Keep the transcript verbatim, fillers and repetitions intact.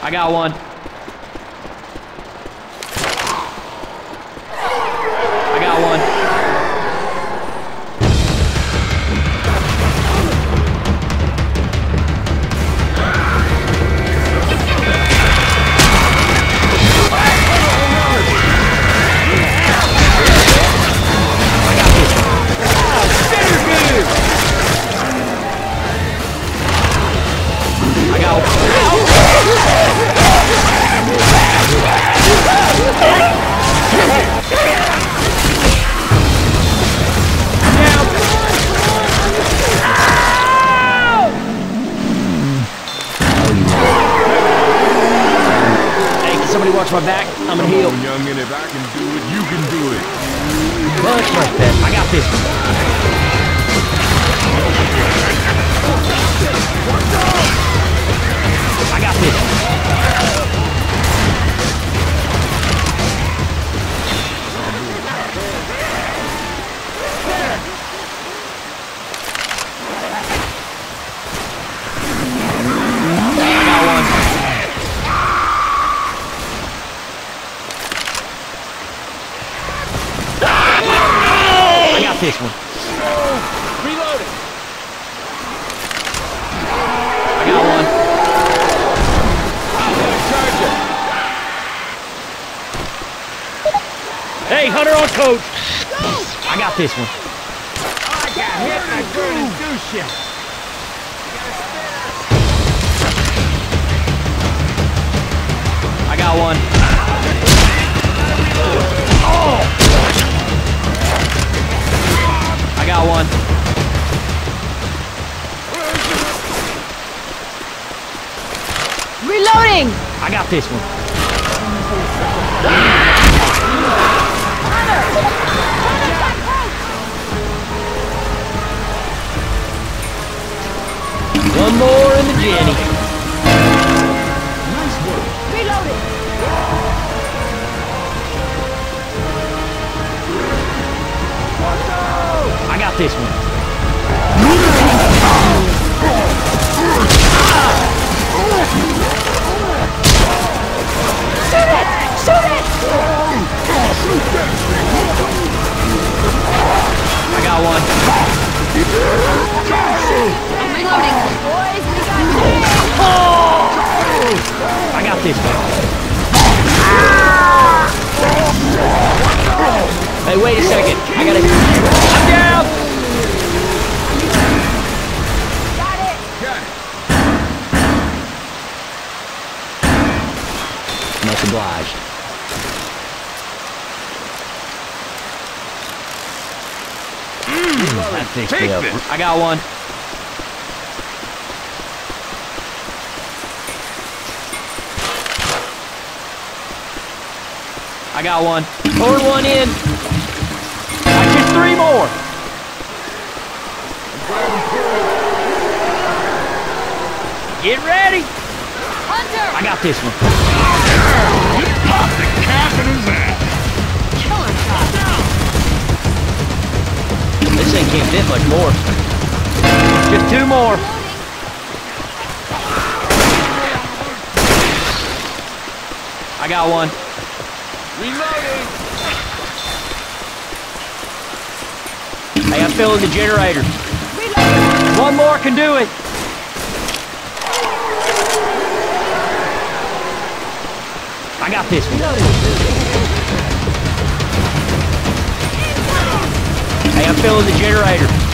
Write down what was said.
I got one. I got one. I got one. Somebody watch my back. I'm gonna heal. Come on, youngin', if I can do it, you can do it. Much, much better. I got this. I got this. This one. Reloading. I got one. I'm gonna charge it. Hey, Hunter on coach. I got this one. I got hit and I couldn't do shit. I got one. Oh! I got one. Reloading! I got this one. One more in the Jenny. Nice work. Reloading! I got this one. Shoot it! Shoot it! I got one. I'm reloading, boys. We got I got this one. Hey, wait a second. I gotta. I'm down! Got it! Got it. Much obliged. That fixed Take me up. this. I got one. I got one. Poured one in. I just three more. Get ready. Hunter! I got this one. You popped the cap in his ass. Killer shot! This thing can't fit much more. Just two more. I got one. Reloading. Hey, I'm filling the generator. Reloading! One more can do it. I got this one. Hey, I'm filling the generator.